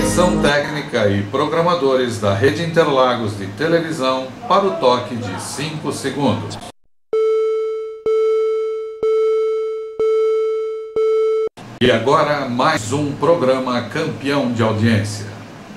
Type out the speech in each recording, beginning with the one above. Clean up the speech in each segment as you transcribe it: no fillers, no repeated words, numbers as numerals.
Comissão técnica e programadores da Rede Interlagos de televisão para o toque de 5 segundos. E agora mais um programa campeão de audiência.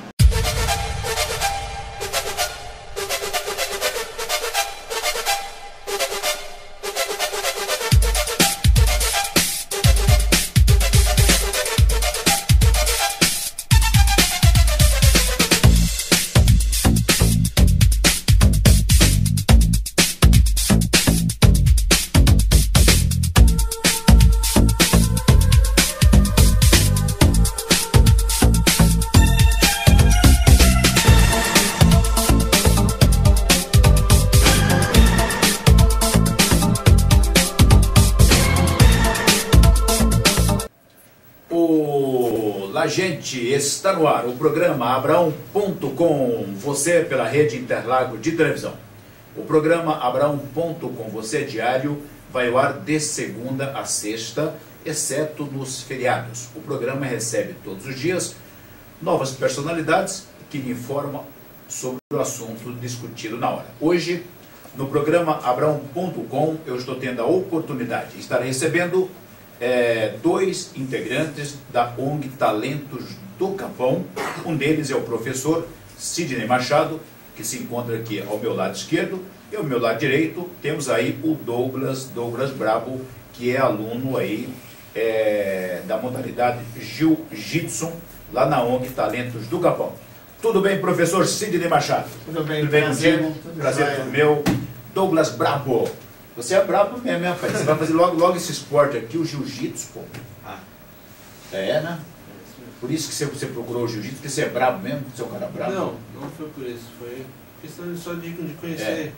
Gente, está no ar o programa Abraão.com, você pela Rede Interlagos de televisão. O programa Abraão.com, você diário, vai ao ar de segunda a sexta, exceto nos feriados. O programa recebe todos os dias novas personalidades que lhe informam sobre o assunto discutido na hora. Hoje, no programa Abraão.com, eu estou tendo a oportunidade de estar recebendo dois integrantes da ONG Talentos do Capão. Um deles é o professor Sidney Machado, que se encontra aqui ao meu lado esquerdo, e ao meu lado direito temos aí o Douglas Brabo, que é aluno aí da modalidade Jiu-Jitsu lá na ONG Talentos do Capão. Tudo bem, professor Sidney Machado? Tudo bem contigo? Prazer é todo meu. Douglas Brabo. Você é brabo mesmo, hein, rapaz? Você vai fazer logo esse esporte aqui, o jiu-jitsu, pô. Né? Por isso que você procurou o jiu-jitsu, porque você é brabo mesmo? Você é um cara brabo? Não foi por isso. Foi questão só de conhecer.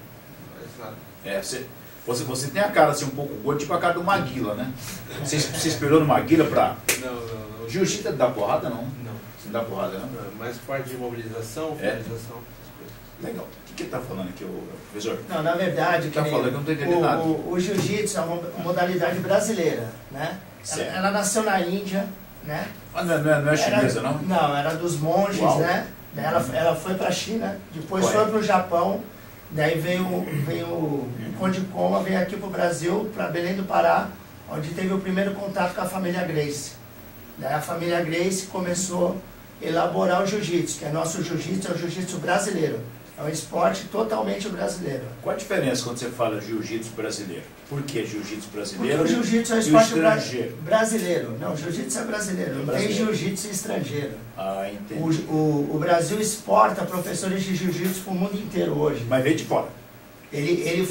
Você tem a cara assim um pouco gorda, tipo a cara do Maguila, né? Você esperou no Maguila pra... Não. Jiu-jitsu é dá porrada, não? Não. Você não dá porrada, não? Não, mais parte de mobilização, finalização, essas coisas. Legal. O que ele tá falando aqui, professor? Não, na verdade, tá falando que eu não tô entendendo nada. O jiu-jitsu é uma modalidade brasileira, né? Ela nasceu na Índia, né? Não é chinesa, não? Não, era dos monges, Uau. né? Ela foi para a China, depois foi para o Japão, daí veio o Conde Coma, veio aqui para o Brasil, para Belém do Pará, onde teve o primeiro contato com a família Gracie. Daí a família Gracie começou a elaborar o jiu-jitsu, que é nosso jiu-jitsu, é o jiu-jitsu brasileiro. É um esporte totalmente brasileiro. Qual a diferença quando você fala jiu-jitsu brasileiro? Por que jiu-jitsu brasileiro? Porque o jiu-jitsu é um esporte brasileiro. Não, o jiu-jitsu é brasileiro, não tem jiu-jitsu estrangeiro. Entendi. O Brasil exporta professores de jiu-jitsu para o mundo inteiro hoje. Mas veio de fora? Ele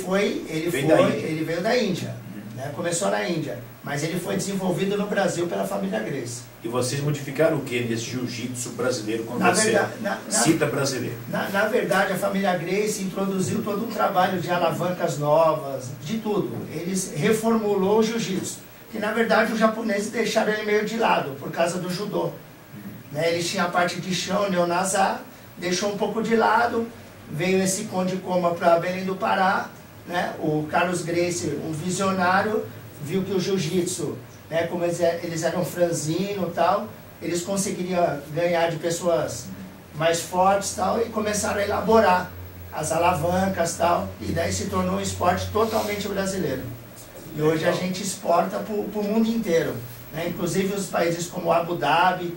veio da Índia. Né? Começou na Índia, mas ele foi desenvolvido no Brasil pela família Gracie. E vocês modificaram o que nesse jiu-jitsu brasileiro quando você cita brasileiro? Na verdade, a família Gracie introduziu todo um trabalho de alavancas novas, de tudo. Eles reformulou o jiu-jitsu, que na verdade os japoneses deixaram ele meio de lado, por causa do judô. Né? Eles tinham a parte de chão, neonazá, deixou um pouco de lado, veio esse Conde Coma para Belém do Pará, né? O Carlos Gracie, um visionário, viu que o jiu-jitsu, né, como eles eram franzino e tal, eles conseguiriam ganhar de pessoas mais fortes tal, e começaram a elaborar as alavancas tal, e daí se tornou um esporte totalmente brasileiro. E hoje a gente exporta para o mundo inteiro, né? Inclusive os países como Abu Dhabi,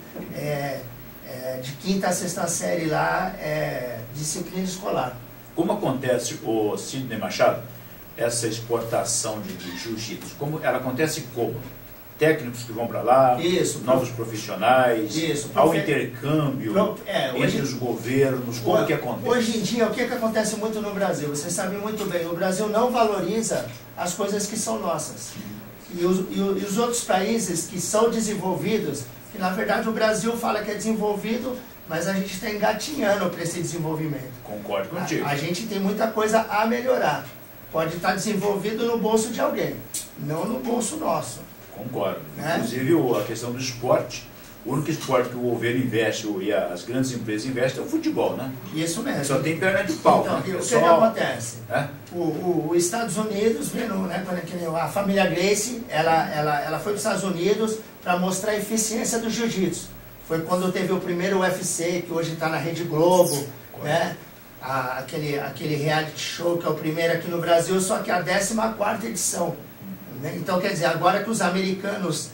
de quinta a sexta série lá, disciplina escolar. Como acontece, o Sidney Machado, essa exportação de jiu-jitsu? Ela acontece como? Técnicos que vão para lá, novos profissionais, ao intercâmbio entre os governos, como que acontece? Hoje em dia, o que acontece muito no Brasil? Vocês sabem muito bem, o Brasil não valoriza as coisas que são nossas. E os outros países que são desenvolvidos, que na verdade o Brasil fala que é desenvolvido, mas a gente está engatinhando para esse desenvolvimento. Concordo contigo. A gente tem muita coisa a melhorar. Pode estar desenvolvido no bolso de alguém, não no bolso nosso. Concordo. Inclusive a questão do esporte, o único esporte que o governo investe e as grandes empresas investem é o futebol, né? Isso mesmo. Só tem perna de pau. Então, né? o que acontece? Os Estados Unidos, vendo, né, a família Gracie, ela foi para os Estados Unidos para mostrar a eficiência do jiu-jitsu. Foi quando teve o primeiro UFC, que hoje está na Rede Globo, né? Aquele reality show que é o primeiro aqui no Brasil, só que a 14ª edição. Né? Então, quer dizer, agora que os americanos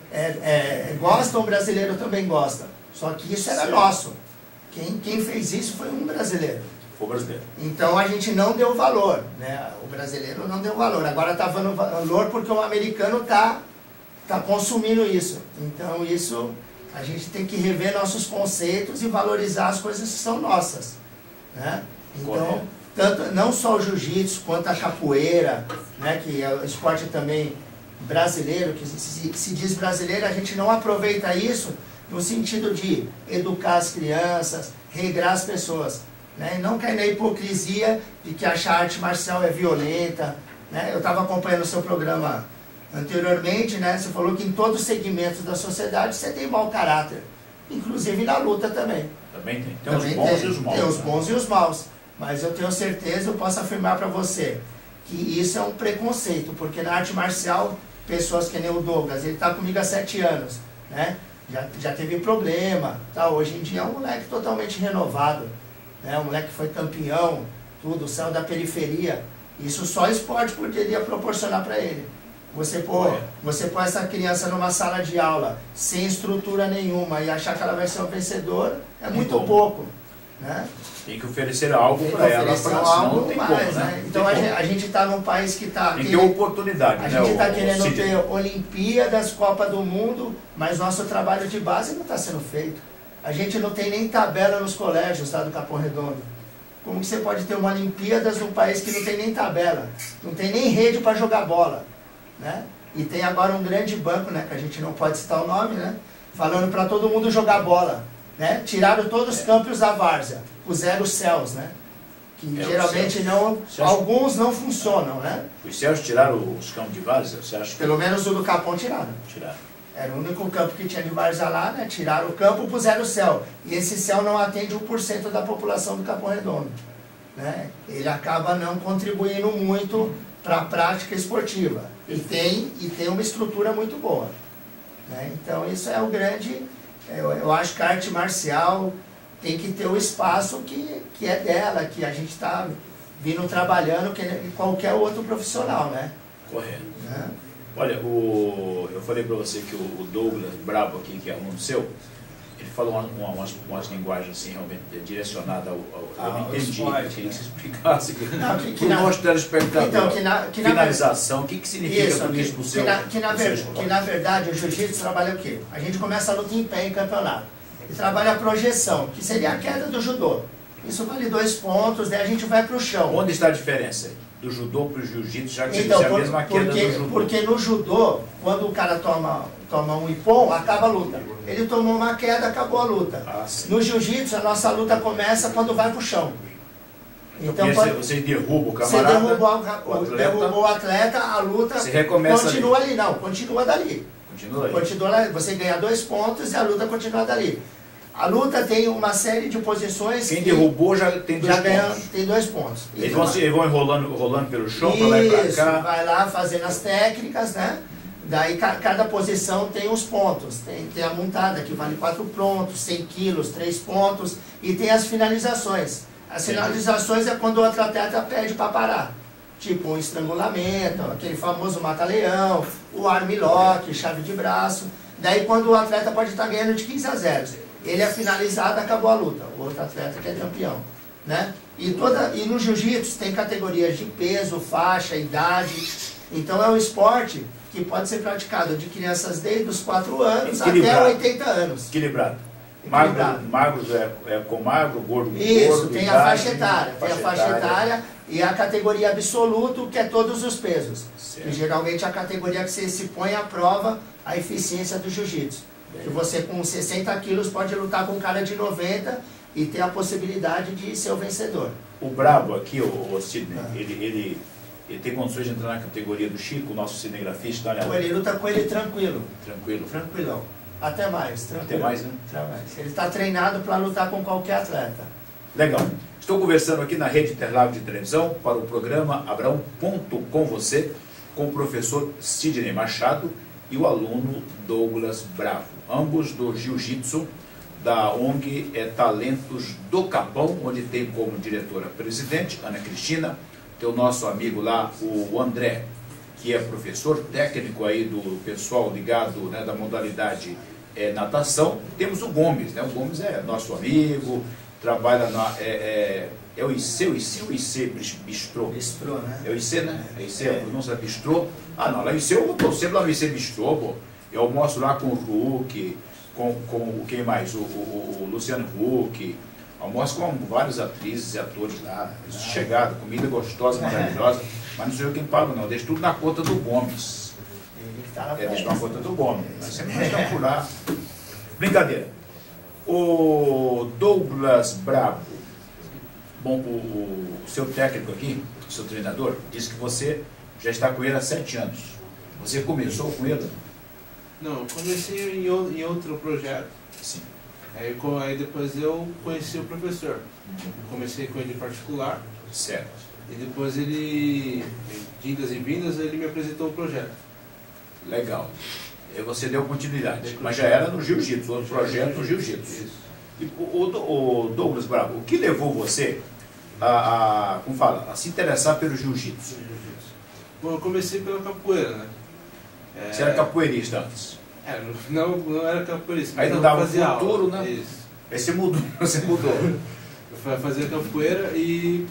gostam, o brasileiro também gosta. Só que isso era nosso. Quem fez isso foi um brasileiro. Foi brasileiro. Então a gente não deu valor, né? O brasileiro não deu valor. Agora está dando valor porque o americano está consumindo isso. Então isso, a gente tem que rever nossos conceitos e valorizar as coisas que são nossas. Né? Então, não só o jiu-jitsu, quanto a capoeira, né? Que é o esporte também brasileiro, que se diz brasileiro, a gente não aproveita isso no sentido de educar as crianças, regrar as pessoas. Né? E não cair na hipocrisia de que achar arte marcial é violenta. Né? Eu estava acompanhando o seu programa anteriormente, né? Você falou que em todos os segmentos da sociedade você tem mau caráter, inclusive na luta também. Também tem. Tem os bons e os maus. Tem os bons e os maus. Mas eu tenho certeza, eu posso afirmar para você, que isso é um preconceito, porque na arte marcial, pessoas que nem o Douglas, ele está comigo há 7 anos, né? Já teve problema, tá? Hoje em dia é um moleque totalmente renovado, né? Um moleque que foi campeão, tudo, saiu da periferia. Isso só esporte poderia proporcionar para ele. Você pôr essa criança numa sala de aula sem estrutura nenhuma e achar que ela vai ser uma vencedora é muito pouco. Né? Tem que oferecer algo para ela, senão não tem mais, como, né? Então a gente está num país que está... Tem que ter oportunidade, A gente está querendo ter Olimpíadas, Copa do Mundo, mas nosso trabalho de base não está sendo feito. A gente não tem nem tabela nos colégios lá do Capão Redondo. Como que você pode ter uma Olimpíadas num país que não tem nem tabela? Não tem nem rede para jogar bola. Né? E tem agora um grande banco, né, que a gente não pode citar o nome, né, falando para todo mundo jogar bola. Né? Tiraram todos os campos da várzea, puseram os céus, né? Que geralmente não, alguns não funcionam. Né? Os céus tiraram os campos de várzea? Você acha que... Pelo menos o do Capão tiraram. Era o único campo que tinha de várzea lá, né? Tiraram o campo e puseram o céu. E esse céu não atende 1% da população do Capão Redondo. Né? Ele acaba não contribuindo muito para a prática esportiva. E tem uma estrutura muito boa. Né? Então isso é o grande... Eu acho que a arte marcial tem que ter o espaço que é dela, que a gente está vindo trabalhando que qualquer outro profissional, né? Correto. Né? Olha, eu falei para você que o Douglas Brabo aqui, que é aluno seu, ele falou umas linguagens assim, realmente direcionadas ao eu não entendi, eu queria que você explicasse para o nosso telespectador. Então, finalização, o que significa isso, tudo isso para o seu que na verdade o jiu-jitsu trabalha o quê? A gente começa a luta em pé em campeonato. E trabalha a projeção, que seria a queda do judô. Isso vale 2 pontos, daí a gente vai para o chão. Onde está a diferença do judô para o jiu-jitsu, já que então, é a mesma queda do judô? Porque no judô, quando o cara toma um ippon, acaba a luta. Ele tomou uma queda, acabou a luta. No jiu-jitsu, a nossa luta começa quando vai para o chão. Então você derruba o camarada, você derrubou o atleta, a luta continua ali. Não, continua dali. Continua ali. Você ganha 2 pontos e a luta continua dali. A luta tem uma série de posições. Quem derrubou já tem 2 pontos. Tem 2 pontos. Eles vão rolando pelo chão, para lá e para cá. Vai lá fazendo as técnicas, né? Daí cada posição tem os pontos. Tem a montada que vale 4 pontos, 100 quilos, 3 pontos. E tem as finalizações. As finalizações é quando o outro atleta pede para parar. Tipo um estrangulamento, aquele famoso mata-leão, o armlock, chave de braço. Daí quando o atleta pode estar ganhando de 15-0. Ele é finalizado, acabou a luta. O outro atleta que é campeão. Né? E no jiu-jitsu tem categorias de peso, faixa, idade. Então é um esporte que pode ser praticado de crianças desde os 4 anos até 80 anos. Equilibrado. Magro é com magro, gordo com gordo. Isso, tem a faixa etária. Tem a faixa etária e a categoria absoluto, que é todos os pesos. E geralmente a categoria que você se põe à prova a eficiência do jiu-jitsu. Que você com 60 quilos pode lutar com um cara de 90 e ter a possibilidade de ser o vencedor. O Brabo aqui, o Sidney, ele tem condições de entrar na categoria do Chico, o nosso cinegrafista? Ele luta com ele tranquilo. Tranquilão. Até mais, tranquilo. Até mais, né? Até mais. Ele está treinado para lutar com qualquer atleta. Legal. Estou conversando aqui na Rede Interlagos de Televisão para o programa Abraão.com você, com o professor Sidney Machado, e o aluno Douglas Bravo, ambos do Jiu-Jitsu, da ONG Talentos do Capão, onde tem como diretora-presidente Ana Cristina, tem o nosso amigo lá, o André, que é professor técnico aí do pessoal ligado, né, da modalidade natação. Temos o Gomes, né? O Gomes é nosso amigo, trabalha na... é o IC Bistrô? Bistrô, né? É o IC, né? É IC, a pronúncia Bistrô. Ah, não, lá no IC, eu estou sempre lá no IC Bistrô, pô. Eu almoço lá com o Huck, com quem mais? O Luciano Huck. Almoço com várias atrizes e atores lá. Chegado, comida gostosa, maravilhosa. Mas não sou eu quem pago, não. Deixo tudo na conta do Gomes. Deixo na conta do Gomes. Mas sempre nós estamos por lá. Brincadeira. O Douglas Bravo, bom, o seu técnico aqui, o seu treinador, disse que você já está com ele há 7 anos. Você começou com ele? Não, eu comecei em outro projeto. Sim. Aí depois eu conheci o professor. Comecei com ele em particular. Certo. E depois ele, de idas e vindas, ele me apresentou o projeto. Legal. E você deu continuidade. Mas já era no Jiu-Jitsu, outro projeto no Jiu-Jitsu. E o Douglas Bravo, o que levou você como fala, a se interessar pelo Jiu-Jitsu? Bom, eu comecei pela capoeira, né? Você era capoeirista antes? Não era capoeirista. Aí não dava fazia futuro, aula, né? Isso. Aí você mudou. Eu fazia capoeira e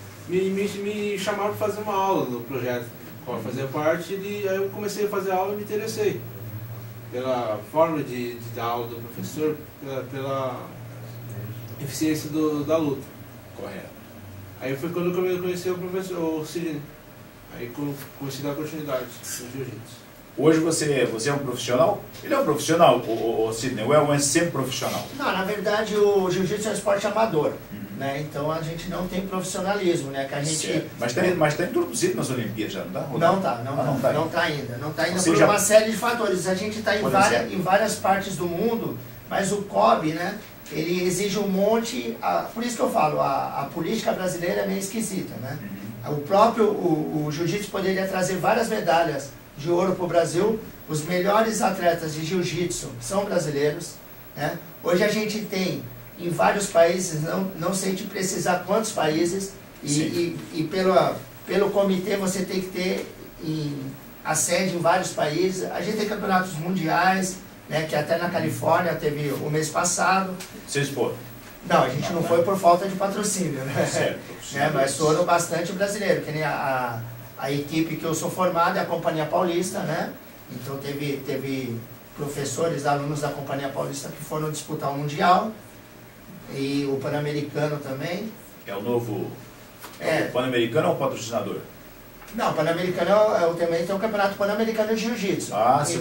me chamaram para fazer uma aula do projeto, qual eu fazia parte, e aí eu comecei a fazer aula e me interessei pela forma de dar aula do professor, pela eficiência da luta. Correto. Aí foi quando eu conheci o professor, o Sidney. Aí comecei a dar continuidade no jiu-jitsu. Hoje você é um profissional? Ele é um profissional, o Sidney, ou é um semi-profissional? Não, na verdade o jiu-jitsu é um esporte amador, né? Então a gente não tem profissionalismo, né? Que a gente... Certo. Mas está introduzido nas Olimpíadas, já não está? Não está ainda. Não está ainda Você por já... uma série de fatores. A gente está em várias partes do mundo, mas o COB, né? Ele exige um monte... por isso que eu falo, a política brasileira é meio esquisita, né? O próprio o jiu-jitsu poderia trazer várias medalhas de ouro para o Brasil. Os melhores atletas de jiu-jitsu são brasileiros, né? Hoje a gente tem em vários países, não sei te precisar quantos países, e pelo comitê você tem que ter a sede em vários países. A gente tem campeonatos mundiais, né, que até na Califórnia teve o mês passado. Vocês foram? Não, a gente não foi por falta de patrocínio, né? Certo. Mas foram bastante brasileiros, que nem a equipe que eu sou formado é a Companhia Paulista, né? Então teve professores, alunos da Companhia Paulista que foram disputar o Mundial, e o Pan-Americano também. É o novo... O Pan-Americano ou o patrocinador? Não, o Pan-Americano também tem o Campeonato Pan-Americano de Jiu-Jitsu.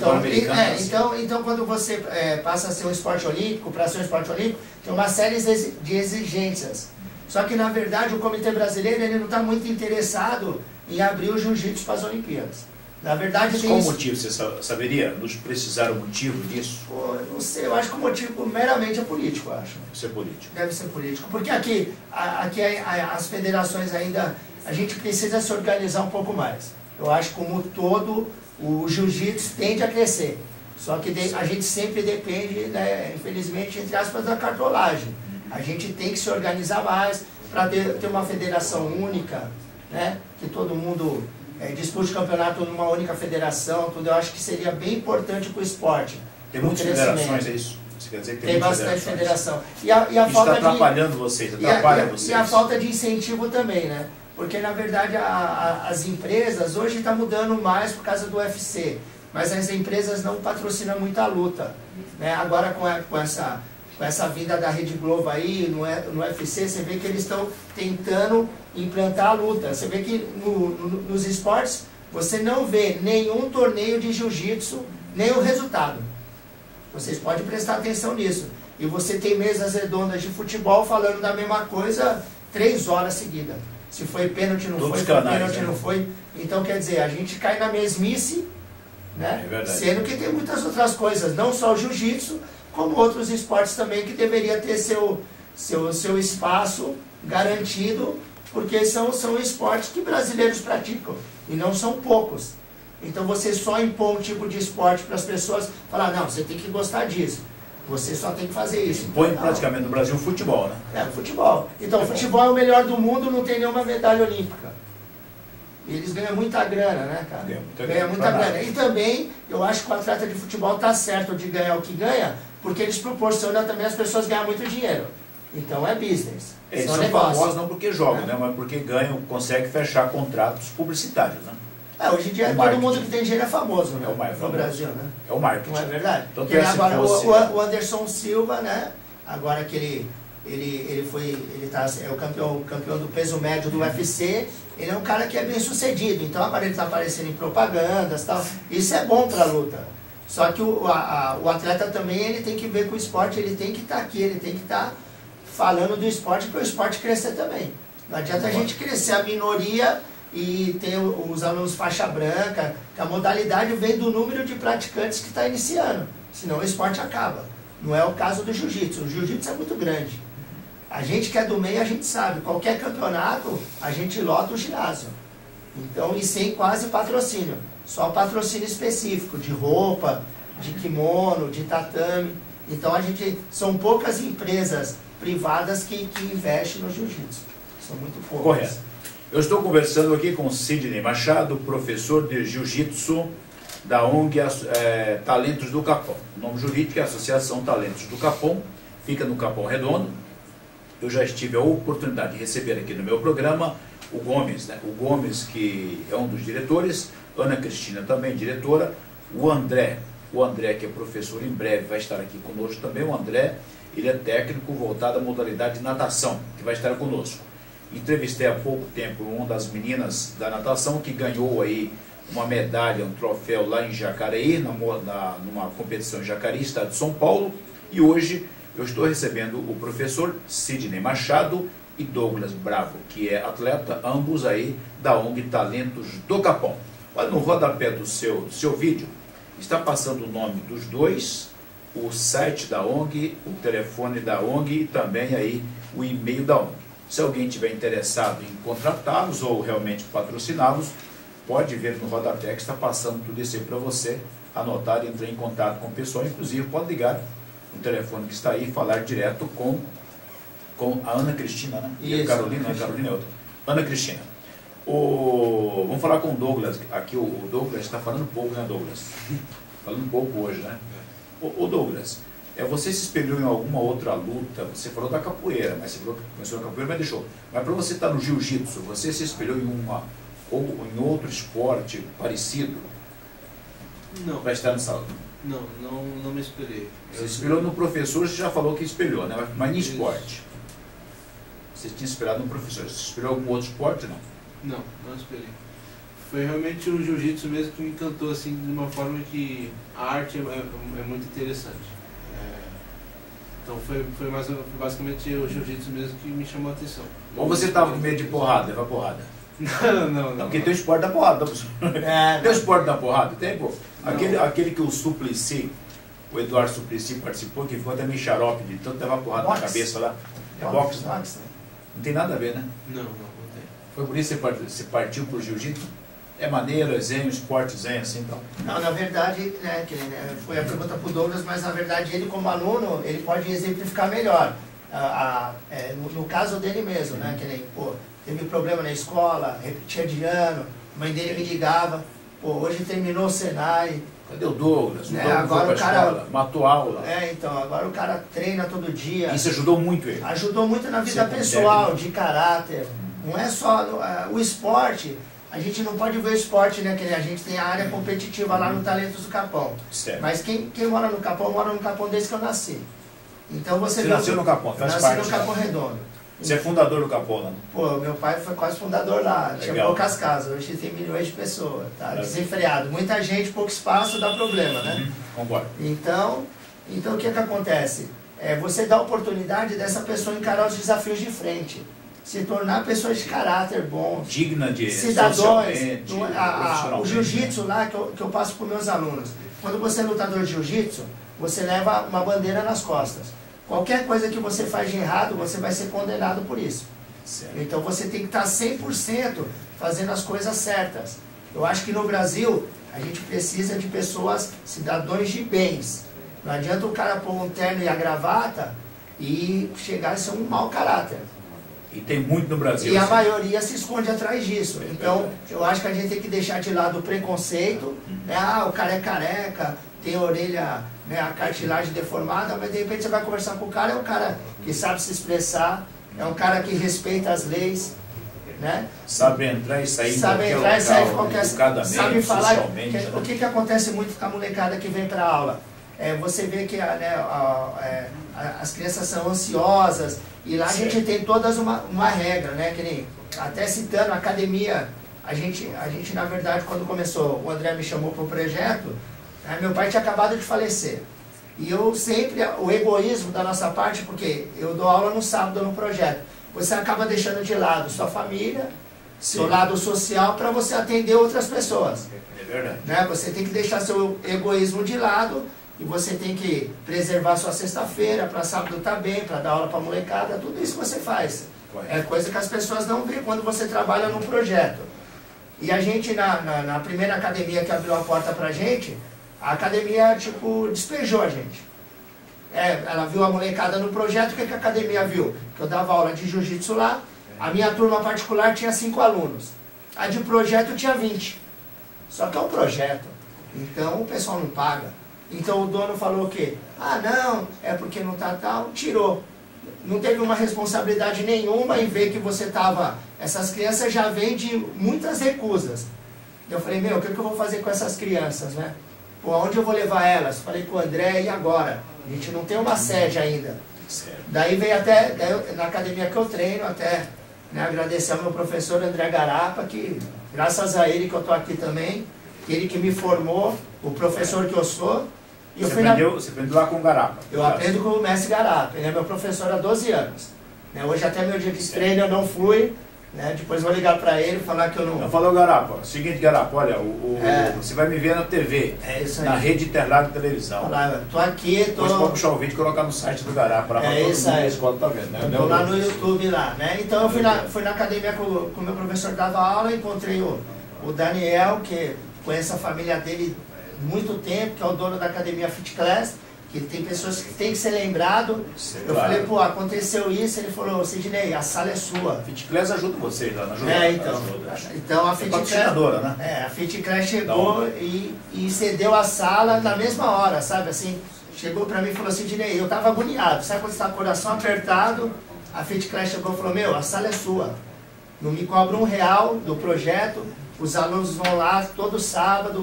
Então quando você passa a ser um esporte olímpico, para ser um esporte olímpico, tem uma série de exigências. Só que, na verdade, o Comitê Brasileiro ele não está muito interessado em abrir o Jiu-Jitsu para as Olimpíadas. Na verdade, qual o motivo? Você saberia nos precisar o motivo disso? Eu não sei, eu acho que o motivo meramente é político, eu acho. Deve ser político. Deve ser político. Porque aqui as federações ainda... A gente precisa se organizar um pouco mais. Eu acho que, como todo, o jiu-jitsu tende a crescer. Só que a gente sempre depende, né, infelizmente, entre aspas, da cartolagem. A gente tem que se organizar mais para ter uma federação única, né, que todo mundo dispute o campeonato numa única federação. Tudo. Eu acho que seria bem importante para o esporte. Tem muitas federações, é isso? Você quer dizer que tem bastante federação. E a falta está atrapalhando vocês, atrapalha vocês. E a falta de incentivo também, né? Porque, na verdade, as empresas hoje estão mudando mais por causa do UFC, mas as empresas não patrocinam muito a luta, né? Agora, com essa vinda da Rede Globo aí, no UFC, você vê que eles estão tentando implantar a luta. Você vê que nos esportes, você não vê nenhum torneio de jiu-jitsu, nem o resultado. Vocês podem prestar atenção nisso. E você tem mesas redondas de futebol falando da mesma coisa 3 horas seguidas. Se foi pênalti, não foi, pênalti, não foi. Então, quer dizer, a gente cai na mesmice, né? Sendo que tem muitas outras coisas, não só o jiu-jitsu, como outros esportes também que deveria ter seu espaço garantido, porque são esportes que brasileiros praticam, e não são poucos. Então você só impõe um tipo de esporte para as pessoas, falar, não, você tem que gostar disso. Você só tem que fazer isso. Impõe praticamente no Brasil o futebol, né? É, o futebol. Então o futebol é o melhor do mundo, não tem nenhuma medalha olímpica. E eles ganham muita grana, né, cara? Ganha muita grana. E também, eu acho que o atleta de futebol tá certo de ganhar o que ganha, porque eles proporcionam também as pessoas ganhar muito dinheiro. Então é business. Eles são famosos não porque jogam, né? Mas porque ganham, conseguem fechar contratos publicitários, né? Hoje em dia todo mundo que tem dinheiro é famoso, né? É o mais famoso. No Brasil, né? É o marketing. Não é verdade? Então, porque agora o Anderson Silva, né? Agora que ele é o campeão do peso médio do UFC, ele é um cara que é bem sucedido, então agora ele está aparecendo em propagandas e tal. Isso é bom para a luta. Só que o atleta também ele tem que ver com o esporte, ele tem que estar aqui, ele tem que estar falando do esporte para o esporte crescer também. Não adianta a gente crescer a minoria e ter os alunos faixa branca, que a modalidade vem do número de praticantes que está iniciando, senão o esporte acaba. Não é o caso do jiu-jitsu, o jiu-jitsu é muito grande. A gente que é do meio, a gente sabe, qualquer campeonato, a gente lota o ginásio. Então, e sem quase patrocínio, só patrocínio específico, de roupa, de kimono, de tatame. Então, são poucas empresas privadas que investem no jiu-jitsu. São muito poucas. Correto. Eu estou conversando aqui com Sidney Machado, professor de Jiu-Jitsu da ONG Talentos do Capão. O nome jurídico é Associação Talentos do Capão, fica no Capão Redondo. Eu já tive a oportunidade de receber aqui no meu programa o Gomes, né? O Gomes, que é um dos diretores, Ana Cristina também diretora, o André, que é professor, em breve vai estar aqui conosco também. O André, ele é técnico voltado à modalidade de natação, que vai estar conosco. Entrevistei há pouco tempo uma das meninas da natação que ganhou aí uma medalha, um troféu lá em Jacareí, numa competição em Jacareí, estado de São Paulo. E hoje eu estou recebendo o professor Sidney Machado e Douglas Bravo, que é atleta, ambos aí da ONG Talentos do Capão. Olha, no rodapé do seu vídeo, está passando o nome dos dois, o site da ONG, o telefone da ONG e também aí o e-mail da ONG. Se alguém tiver interessado em contratá-los ou realmente patrociná-los, pode ver no rodapé que está passando tudo isso aí para você anotar e entrar em contato com o pessoal. Inclusive, pode ligar no telefone que está aí e falar direto com a Ana Cristina, né? Isso, Carolina é outra. Ana Cristina. Vamos falar com o Douglas. Aqui o Douglas está falando pouco, né, Douglas? Falando pouco hoje, né? O Douglas, você se espelhou em alguma outra luta? Você falou da capoeira, mas você falou que começou na capoeira, mas deixou. Mas para você estar no jiu-jitsu, você se espelhou ou em outro esporte parecido? Não. Para estar nessa luta? Não me espelhei. Você se espelhou no professor, você já falou que espelhou, né? Mas em esporte? Você tinha espelhado no professor. Você espelhou algum outro esporte, não? Não espelhei. Foi realmente o jiu-jitsu mesmo que me encantou, assim, de uma forma que a arte é muito interessante. Então foi basicamente o jiu-jitsu mesmo que me chamou a atenção. Ou você estava com medo de porrada, levar porrada? Não. Porque tem o esporte da porrada, professor. Tem o esporte da porrada? Tem, pô. Aquele que o Suplicy, o Eduardo Suplicy participou, que ficou até meio xarope de tanto levar porrada na cabeça lá. É boxe, né? Não tem nada a ver, né? Não tem. Foi por isso que você partiu para o jiu-jitsu? É maneiro, é zen, esporte zen, assim, então? Não, na verdade, foi a pergunta para o Douglas, mas na verdade ele como aluno, ele pode exemplificar melhor. No caso dele mesmo, né? Que nem, teve problema na escola, repetia de ano, a mãe dele me ligava, hoje terminou o Senai. Cadê o Douglas? Agora o cara escola, matou aula. Então, agora o cara treina todo dia. Isso ajudou muito ele? Ajudou muito na vida pessoal, de caráter. Não é só o esporte. A gente não pode ver o esporte, né? Que a gente tem a área competitiva lá no Talentos do Capão. Certo. Mas quem mora no Capão desde que eu nasci. Então você nasceu no Capão, faz parte. Nasci no Capão Redondo. Você é fundador do Capão, né? Meu pai foi quase fundador lá. Legal. Tinha poucas casas, hoje tem milhões de pessoas. Tá desenfreado. Muita gente, pouco espaço, dá problema, né? Concordo. Então o que acontece? Você dá a oportunidade dessa pessoa encarar os desafios de frente. Se tornar pessoas de caráter bom, digna de cidadãos. O jiu-jitsu lá que eu passo para os meus alunos. Quando você é lutador de jiu-jitsu, você leva uma bandeira nas costas. Qualquer coisa que você faz de errado, você vai ser condenado por isso. Certo. Então você tem que estar 100% fazendo as coisas certas. Eu acho que no Brasil A gente precisa de pessoas, cidadãos de bens. Não adianta o cara pôr um terno e a gravata e chegar a ser um mau caráter. E tem muito no Brasil. E a assim. maioria se esconde atrás disso. Então, eu acho que a gente tem que deixar de lado o preconceito. Né? Ah, o cara é careca, tem a orelha, né, a cartilagem deformada, mas de repente você vai conversar com o cara, é um cara que sabe se expressar, é um cara que respeita as leis. Né? Sabe entrar e sair sabe em entrar e sair de qualquer educadamente, sabe falar socialmente. que, o que acontece muito com a molecada que vem para aula? Você vê que as crianças são ansiosas e lá a gente tem todas uma regra, né? Que nem, até citando a academia, a gente na verdade quando começou, o André me chamou para o projeto, meu pai tinha acabado de falecer. E eu sempre, o egoísmo da nossa parte, porque eu dou aula no sábado no projeto, você acaba deixando de lado sua família, seu lado social, para você atender outras pessoas. É verdade. Né? Você tem que deixar seu egoísmo de lado e você tem que preservar sua sexta-feira, para sábado estar bem, para dar aula para molecada, tudo isso você faz. Correto. É coisa que as pessoas não veem quando você trabalha num projeto. E a gente, na primeira academia que abriu a porta para a gente, a academia, tipo, despejou a gente. Ela viu a molecada no projeto, o que a academia viu? Que eu dava aula de jiu-jitsu lá, a minha turma particular tinha 5 alunos. A de projeto tinha 20. Só que é um projeto, então o pessoal não paga. Então o dono falou o quê? Ah, não, é porque não tá tal, tirou. Não teve uma responsabilidade nenhuma em ver que você estava... Essas crianças já vêm de muitas recusas. Eu falei, meu, o que eu vou fazer com essas crianças, né? Pô, aonde eu vou levar elas? Falei com o André, e agora? A gente não tem uma sede ainda. Certo. Daí veio na academia que eu treino, até né, agradecer ao meu professor André Garapa, que graças a ele que eu estou aqui também, ele que me formou, o professor que eu sou. E Você aprendeu lá com o Garapa? Eu aprendo com o mestre Garapa, ele é meu professor há 12 anos. Né, hoje até meu dia de treino eu não fui, né, depois vou ligar para ele e falar que eu não... Eu falei, Garapa, seguinte, Garapa, olha, você vai me ver na TV, isso aí. na Rede Interlago de Televisão. Falar, tô aqui, tô... Depois pode puxar o vídeo e colocar no site do Garapa, para todo mundo da escola tá vendo, né? Tô lá no YouTube lá, né? Então eu fui na academia com o meu professor que dava aula, encontrei o Daniel, que conheço a família dele há muito tempo, que é o dono da academia Fit Class, que tem pessoas que tem que ser lembrado. Eu falei, pô, aconteceu isso, ele falou, Sidney, a sala é sua. Fit Class ajuda vocês lá, não ajuda? Então. Então a Fit Class, né? a Fit Class chegou e cedeu a sala na mesma hora, sabe? Assim, chegou pra mim e falou, Sidney, eu tava agoniado, sabe quando você tá com o coração apertado? A Fit Class chegou e falou, meu, a sala é sua. Não me cobra R$1 do projeto, os alunos vão lá todo sábado,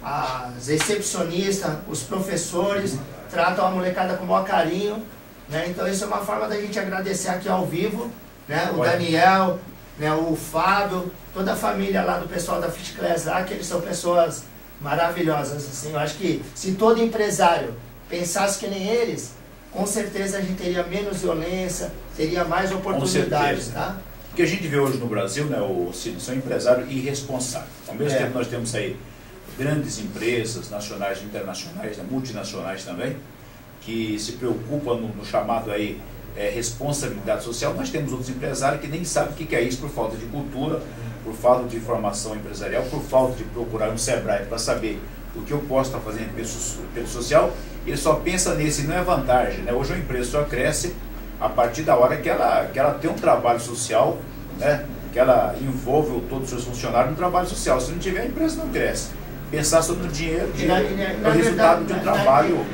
as recepcionistas, os professores, tratam a molecada com o maior carinho, né? Então isso é uma forma da gente agradecer aqui ao vivo, né? O Daniel, né? O Fábio, toda a família lá do pessoal da Fit Class lá, que eles são pessoas maravilhosas, assim. Eu acho que se todo empresário pensasse que nem eles, com certeza a gente teria menos violência, teria mais oportunidades, tá? O que a gente vê hoje no Brasil, né, são empresários irresponsáveis. Ao mesmo tempo nós temos aí grandes empresas nacionais e internacionais, né, multinacionais também, que se preocupam no chamado aí responsabilidade social. Nós temos outros empresários que nem sabem o que é isso por falta de cultura, por falta de formação empresarial, por falta de procurar um Sebrae para saber o que eu posso estar fazendo pelo social. Ele só pensa nesse, não é vantagem, né? Hoje a empresa só cresce a partir da hora que ela tem um trabalho social, né? Que ela envolve todos os seus funcionários no trabalho social. Se não tiver, a empresa não cresce. Pensar só no dinheiro, é o resultado de um trabalho,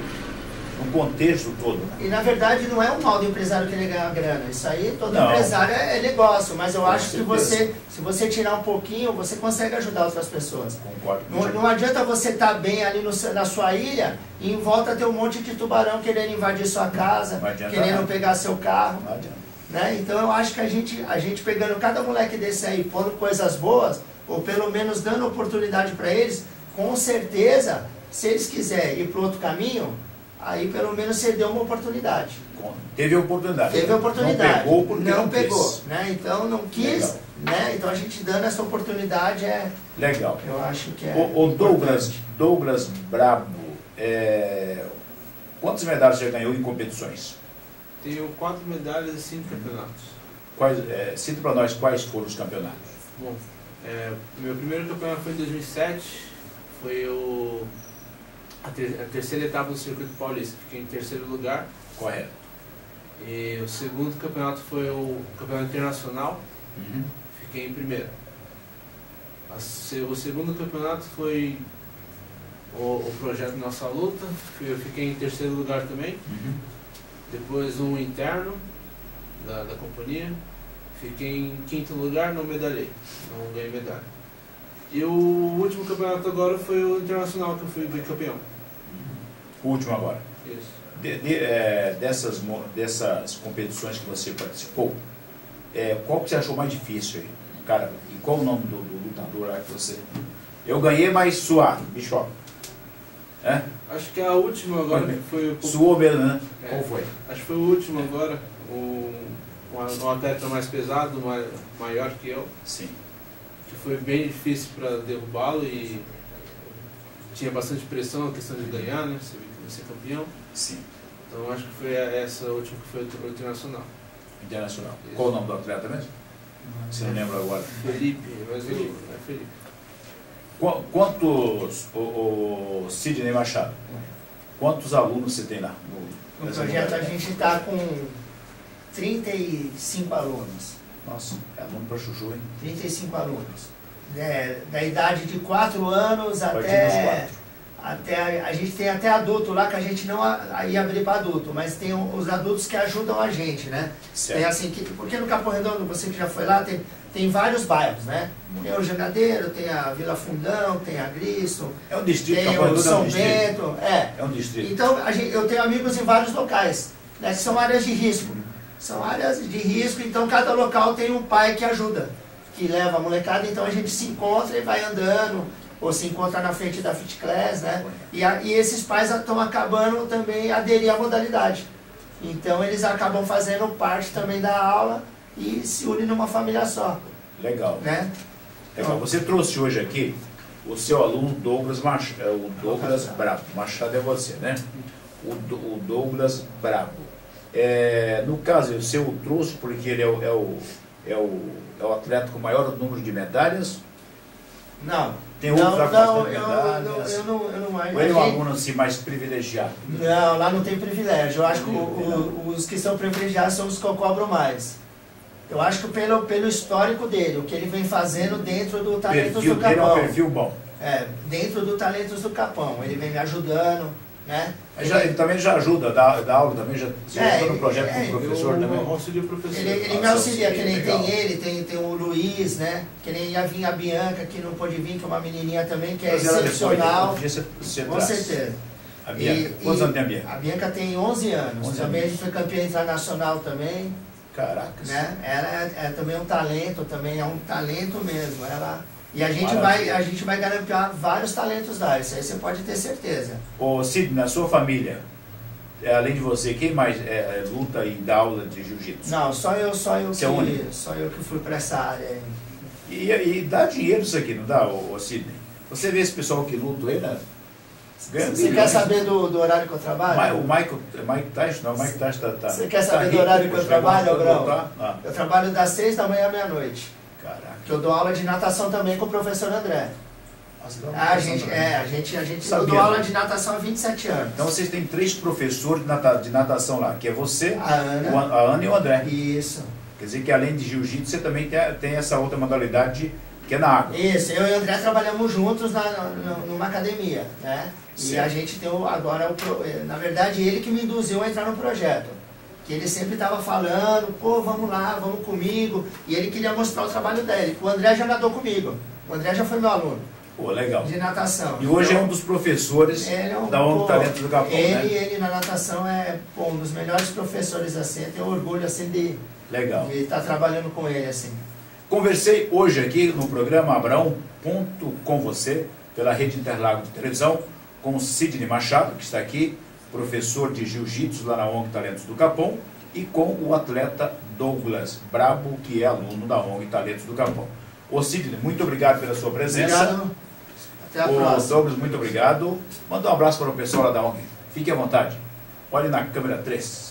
no contexto todo. Né? E na verdade não é um mal do empresário querer ganhar grana. Isso aí, todo empresário é negócio, mas eu acho que se você tirar um pouquinho, você consegue ajudar outras pessoas. Concordo. Não adianta você estar bem ali na sua ilha e em volta ter um monte de tubarão querendo invadir sua casa, querendo pegar seu carro. Não adianta. Né? Então eu acho que a gente pegando cada moleque desse aí, pondo coisas boas, ou pelo menos dando oportunidade para eles, com certeza, se eles quiserem ir para outro caminho, aí pelo menos você deu uma oportunidade. Teve oportunidade. Teve oportunidade. Não pegou porque não pegou, né? Então não quis, né? Então a gente dando essa oportunidade é... Legal. Eu acho que é... O Douglas Brabo, quantas medalhas você ganhou em competições? Tenho 4 medalhas e 5 campeonatos. Cita para nós quais foram os campeonatos. Bom, meu primeiro campeonato foi em 2007, foi a terceira etapa do Circuito Paulista. Fiquei em terceiro lugar. Correto. E o segundo campeonato foi o campeonato internacional. Uhum. Fiquei em primeiro. O segundo campeonato foi o projeto Nossa Luta. Eu fiquei em terceiro lugar também. Uhum. Depois um interno da companhia. Fiquei em quinto lugar, não medalhei. Não ganhei medalha. E o último campeonato agora foi o internacional, que eu fui bicampeão. O último agora. Isso. Dessas competições que você participou, qual que você achou mais difícil aí? Cara, e qual o nome do lutador lá que você... Eu ganhei, mas suado, bicho. É? Acho que a última agora foi o... Suou mesmo, né? É. Qual foi? Acho que foi o último agora, um atleta mais pesado, maior que eu, Sim. que foi bem difícil para derrubá-lo e tinha bastante pressão, a questão de ganhar, né? Você viu que ia ser campeão. Sim. Então acho que foi essa última que foi o internacional. Internacional. Isso. Qual o nome do atleta mesmo? Você não lembra agora? Felipe, mas Felipe. É Felipe. Quantos, o Sidney Machado, quantos alunos você tem lá? No projeto a gente está com 35 alunos. Nossa, é aluno para chuchu, hein? 35 alunos. Da idade de 4 anos A partir dos até... 4. A gente tem até adulto lá, que a gente não ia abrir para adulto, mas tem os adultos que ajudam a gente, né? Certo. Tem assim, porque no Capão Redondo, você que já foi lá, tem vários bairros, né? Tem o Jangadeiro, tem a Vila Fundão, tem a Gristo, É um distrito, tem Capão o Redondo é um São distrito. Bento, É um distrito. Então, eu tenho amigos em vários locais, né, que são áreas de risco. São áreas de risco, então cada local tem um pai que ajuda, que leva a molecada, então a gente se encontra e vai andando, ou se encontra na frente da Fit Class, né? E esses pais estão acabando também aderir à modalidade. Então eles acabam fazendo parte também da aula e se unem numa família só, Legal. né? Legal. Você trouxe hoje aqui o seu aluno Douglas Machado, o Douglas Brabo. Machado é você, né? O Douglas Brabo. No caso, o seu trouxe porque ele é o atleta com o maior número de medalhas? Não. Tem outros atletas não, com eu medalhas? não Ou ele é um aluno assim, mais privilegiado? Não, lá não tem privilégio. Eu acho que os que são privilegiados são os que eu cobro mais. Eu acho que pelo histórico dele, o que ele vem fazendo dentro do Talentos do Dele é um Capão. perfil bom. Dentro do Talentos do Capão. Ele vem me ajudando, né? Ele também já ajuda, dá aula também, já se ajudou no projeto como professor também. Eu auxilio o professor. Ele me auxilia, que nem legal. tem ele, tem o Luiz, né? Que nem ia vir a Bianca, que não pôde vir, que é uma menininha também, que é Mas ela depois, excepcional. um dia você Com traz. certeza. A Bianca. Quantos anos tem a Bianca? A Bianca tem 11 anos. 11 também anos. a gente foi campeã internacional também, Caracas. né? Ela é também um talento, mesmo. E a gente Maravilha. vai garimpar vários talentos lá, isso aí você pode ter certeza. Ô Sidney, na sua família, além de você, quem mais luta e dá aula de jiu-jitsu? Não, só eu Você é único? só eu que fui para essa área aí. E dá dinheiro isso aqui, não dá, ô Sidney? Você vê esse pessoal que luta aí, né? Ganha Você milhões. quer saber do horário que eu trabalho? O Mike Tyson, não, o Mike Tyson tá... Você quer saber do rico, horário que eu você trabalho, vai Abraão? lutar? Ah, Eu trabalho das 6 da manhã à meia-noite. caraca. Que eu dou aula de natação também com o professor André. Nossa, dá uma A impressão gente, também. eu Sabia, dou aula né? de natação há 27 anos. Então vocês têm 3 professores de natação lá, que é você, A Ana. a Ana e o André. Isso. Quer dizer que além de jiu-jitsu, você também tem essa outra modalidade que é na água. Isso, eu e o André trabalhamos juntos numa academia, né? E Certo. a gente tem agora, na verdade, ele que me induziu a entrar no projeto. Que ele sempre estava falando, pô, vamos lá, vamos comigo. E ele queria mostrar o trabalho dele. O André já nadou comigo. O André já foi meu aluno Pô, legal. de natação. E hoje Então, é um dos professores ele é da ONG Talentos do Capão, né? Ele na natação é um dos melhores professores, assim. Eu tenho orgulho, assim, de Legal. estar trabalhando com ele, assim. Conversei hoje aqui no programa Abraão.com você, pela Rede Interlagos de Televisão, com o Sidney Machado, que está aqui, professor de Jiu-Jitsu lá na ONG Talentos do Capão, e com o atleta Douglas Brabo, que é aluno da ONG Talentos do Capão. Ô Sidney, muito obrigado pela sua presença. Obrigado. Até a Ô próxima. Douglas, muito obrigado. Manda um abraço para o pessoal lá da ONG. Fique à vontade. Olhe na câmera 3.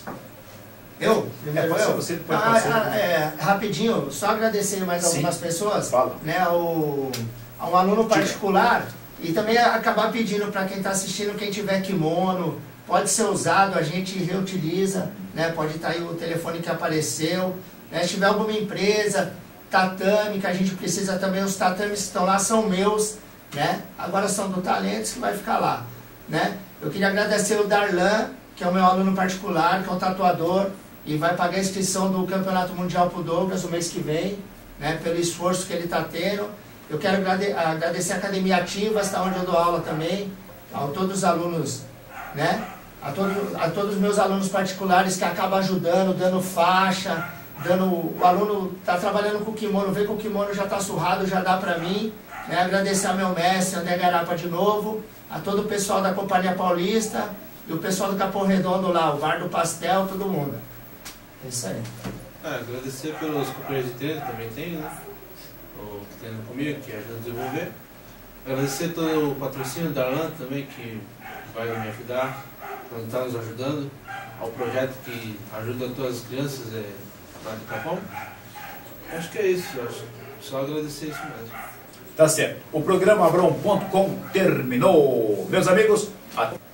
Eu? Primeiro pode ser eu? você, pode ser. Rapidinho, só agradecer mais Sim. algumas pessoas. Fala. Né, a um aluno particular E também acabar pedindo para quem está assistindo, quem tiver kimono, pode ser usado, a gente reutiliza, né? Pode estar aí o telefone que apareceu, né? Se tiver alguma empresa, tatame, que a gente precisa também, os tatames que estão lá são meus, né? Agora são do Talentos que vai ficar lá, né? Eu queria agradecer o Darlan, que é o meu aluno particular, que é um tatuador, e vai pagar a inscrição do Campeonato Mundial pro Douglas o mês que vem, né? Pelo esforço que ele está tendo. Eu quero agradecer a Academia Ativas, tá, onde eu dou aula também, a todos os alunos, né? A todos os meus alunos particulares que acabam ajudando, dando faixa, o aluno está trabalhando com o kimono, vê que o kimono já está surrado, já dá para mim, né? Agradecer ao meu mestre, André Garapa de novo, a todo o pessoal da Companhia Paulista e o pessoal do Capão Redondo lá, o Bar do Pastel, todo mundo. É isso aí. Agradecer pelos companheiros de treino, também tenho, né? O que treina comigo, que ajuda a desenvolver. Agradecer todo o patrocínio da Arlan também, que vai me ajudar, que está nos ajudando, ao projeto que ajuda todas as crianças lá de Capão. Acho que é isso, só agradecer isso mesmo. Tá certo. O programa Abrão.com terminou. Meus amigos, até